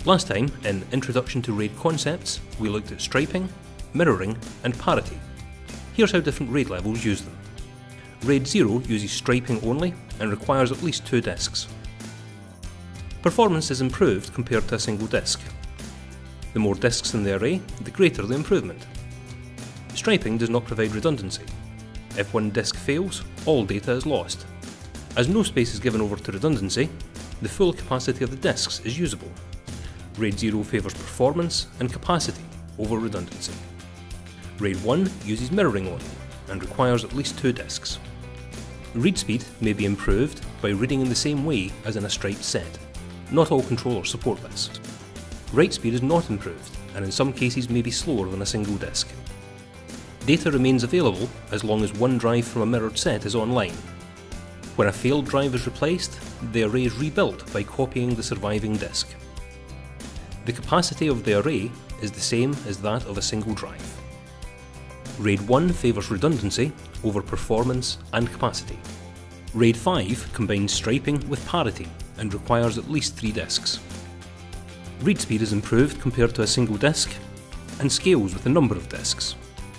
Last time, in Introduction to RAID Concepts, we looked at striping, mirroring and parity. Here's how different RAID levels use them. RAID 0 uses striping only and requires at least 2 disks. Performance is improved compared to a single disk. The more disks in the array, the greater the improvement. Striping does not provide redundancy. If one disk fails, all data is lost. As no space is given over to redundancy, the full capacity of the disks is usable. RAID 0 favours performance and capacity over redundancy. RAID 1 uses mirroring only and requires at least 2 disks. Read speed may be improved by reading in the same way as in a striped set. Not all controllers support this. Write speed is not improved and in some cases may be slower than a single disk. Data remains available as long as one drive from a mirrored set is online. When a failed drive is replaced, the array is rebuilt by copying the surviving disk. The capacity of the array is the same as that of a single drive. RAID 1 favours redundancy over performance and capacity. RAID 5 combines striping with parity and requires at least 3 disks. Read speed is improved compared to a single disk and scales with the number of disks.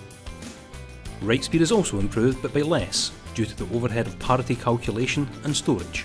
Write speed is also improved but by less due to the overhead of parity calculation and storage.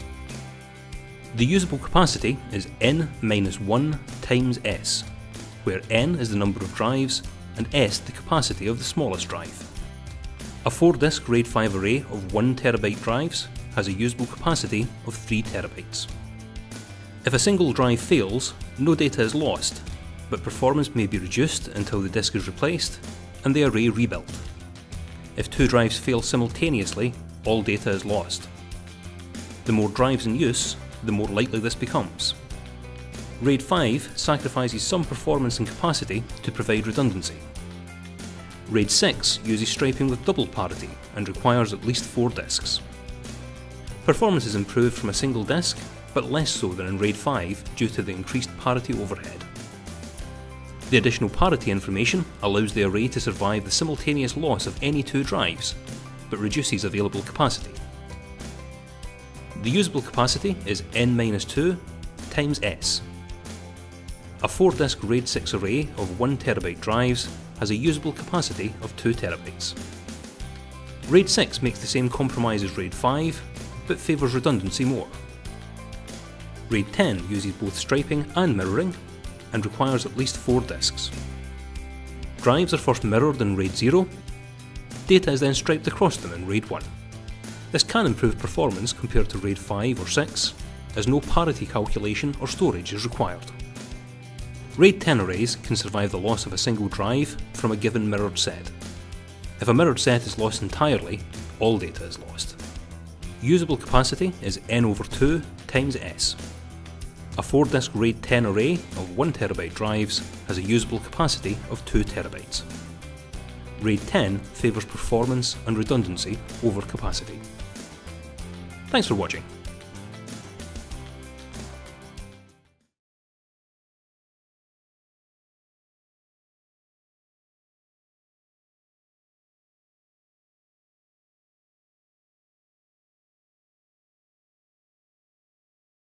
The usable capacity is n minus 1 times s, where n is the number of drives and s the capacity of the smallest drive. A 4-disk RAID 5 array of 1TB drives has a usable capacity of 3TB. If a single drive fails, no data is lost, but performance may be reduced until the disk is replaced and the array rebuilt. If 2 drives fail simultaneously, all data is lost. The more drives in use, the more likely this becomes. RAID 5 sacrifices some performance and capacity to provide redundancy. RAID 6 uses striping with double parity and requires at least 4 disks. Performance is improved from a single disk, but less so than in RAID 5 due to the increased parity overhead. The additional parity information allows the array to survive the simultaneous loss of any 2 drives, but reduces available capacity. The usable capacity is n minus 2 times s. A 4-disk RAID 6 array of 1TB drives has a usable capacity of 2TB. RAID 6 makes the same compromise as RAID 5, but favours redundancy more. RAID 10 uses both striping and mirroring, and requires at least 4 disks. Drives are first mirrored in RAID 0, data is then striped across them in RAID 1. This can improve performance compared to RAID 5 or 6, as no parity calculation or storage is required. RAID 10 arrays can survive the loss of a single drive from a given mirrored set. If a mirrored set is lost entirely, all data is lost. Usable capacity is n over 2 times s. A 4-disk RAID 10 array of 1TB drives has a usable capacity of 2TB. RAID 10 favours performance and redundancy over capacity. Thanks for watching.